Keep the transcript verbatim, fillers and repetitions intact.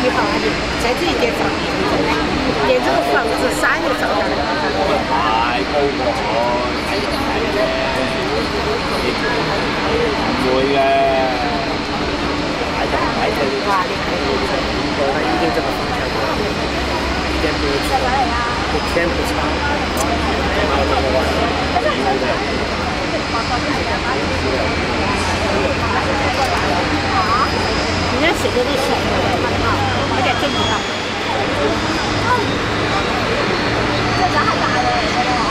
号啊，你再自己点上，点这个房子山就上来了。 太高喎！唔會嘅，買就買啫。 哇，你看这个，一定这个房价高，一点不错，一天不差。人家谁都得选一个，有点正常。这咱还打的。